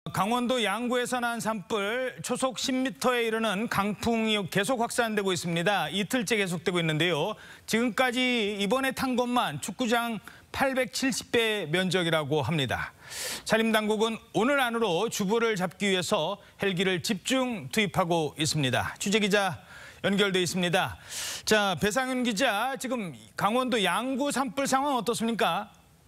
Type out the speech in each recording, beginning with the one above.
강원도 양구에서 난 산불 초속 10m에 이르는 강풍이 계속 확산되고 있습니다. 이틀째 계속되고 있는데요. 지금까지 이번에 탄 것만 축구장 870배 면적이라고 합니다. 산림당국은 오늘 안으로 주부를 잡기 위해서 헬기를 집중 투입하고 있습니다. 취재기자 연결돼 있습니다. 자, 배상윤 기자, 지금 강원도 양구 산불 상황 어떻습니까?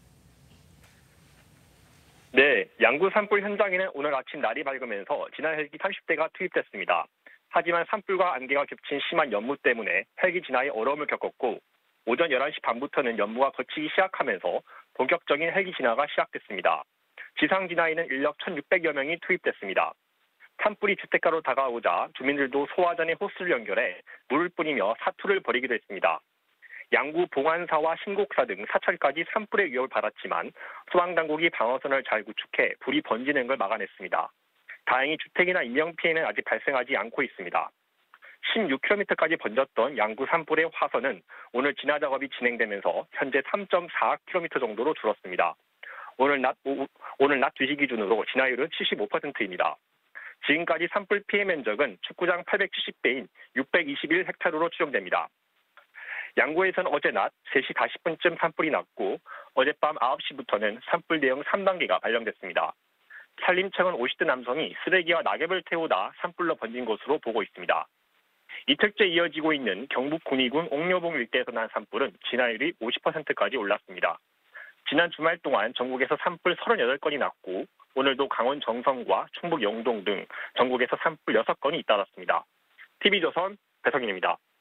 네, 양구 산불 현장에는 오늘 아침 날이 밝으면서 진화 헬기 30대가 투입됐습니다. 하지만 산불과 안개가 겹친 심한 연무 때문에 헬기 진화에 어려움을 겪었고 오전 11시 반부터는 연무가 걷히기 시작하면서 본격적인 헬기 진화가 시작됐습니다. 지상 진화에는 인력 1,600여 명이 투입됐습니다. 산불이 주택가로 다가오자 주민들도 소화전에 호스를 연결해 물을 뿌리며 사투를 벌이기도 했습니다. 양구 봉안사와 신곡사 등 사찰까지 산불의 위협을 받았지만 소방당국이 방어선을 잘 구축해 불이 번지는 걸 막아냈습니다. 다행히 주택이나 인명피해는 아직 발생하지 않고 있습니다. 16km까지 번졌던 양구 산불의 화선은 오늘 진화 작업이 진행되면서 현재 3.4km 정도로 줄었습니다. 오늘 낮 2시 기준으로 진화율은 75%입니다. 지금까지 산불 피해 면적은 축구장 870배인 621헥타르로 추정됩니다. 양구에서는 어제 낮 3시 40분쯤 산불이 났고 어젯밤 9시부터는 산불 대응 3단계가 발령됐습니다. 산림청은 50대 남성이 쓰레기와 낙엽을 태우다 산불로 번진 것으로 보고 있습니다. 이틀째 이어지고 있는 경북 군위군 옥녀봉 일대에서 난 산불은 진화율이 50%까지 올랐습니다. 지난 주말 동안 전국에서 산불 38건이 났고 오늘도 강원 정선과 충북 영동 등 전국에서 산불 6건이 잇따랐습니다. TV조선 배성인입니다.